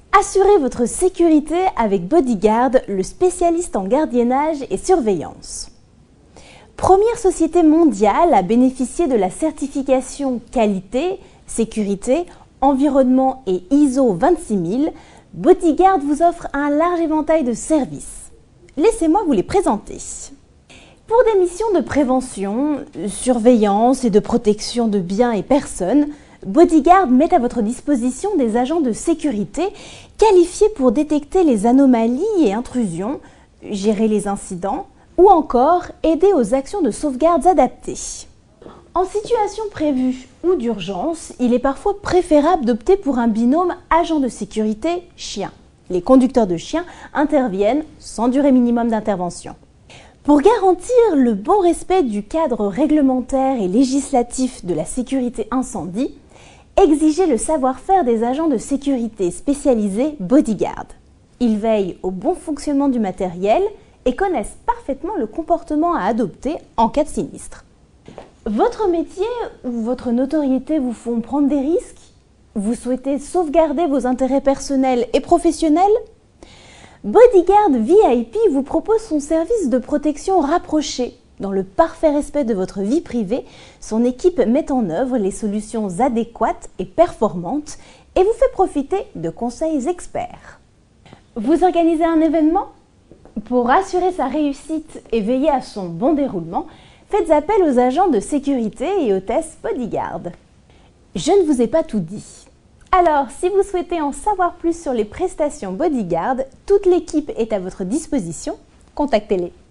Assurez votre sécurité avec Bodyguard, le spécialiste en gardiennage et surveillance. Première société mondiale à bénéficier de la certification qualité, sécurité, environnement et ISO 26000, Bodyguard vous offre un large éventail de services. Laissez-moi vous les présenter. Pour des missions de prévention, surveillance et de protection de biens et personnes, Bodyguard met à votre disposition des agents de sécurité qualifiés pour détecter les anomalies et intrusions, gérer les incidents ou encore aider aux actions de sauvegarde adaptées. En situation prévue ou d'urgence, il est parfois préférable d'opter pour un binôme agent de sécurité chien. Les conducteurs de chiens interviennent sans durée minimum d'intervention. Pour garantir le bon respect du cadre réglementaire et législatif de la sécurité incendie, exigez le savoir-faire des agents de sécurité spécialisés Bodyguard. Ils veillent au bon fonctionnement du matériel et connaissent parfaitement le comportement à adopter en cas de sinistre. Votre métier ou votre notoriété vous font prendre des risques? Vous souhaitez sauvegarder vos intérêts personnels et professionnels? Bodyguard VIP vous propose son service de protection rapproché. Dans le parfait respect de votre vie privée, son équipe met en œuvre les solutions adéquates et performantes et vous fait profiter de conseils experts. Vous organisez un événement? Pour assurer sa réussite et veiller à son bon déroulement, faites appel aux agents de sécurité et hôtesses Bodyguard. Je ne vous ai pas tout dit. Alors, si vous souhaitez en savoir plus sur les prestations Bodyguard, toute l'équipe est à votre disposition. Contactez-les.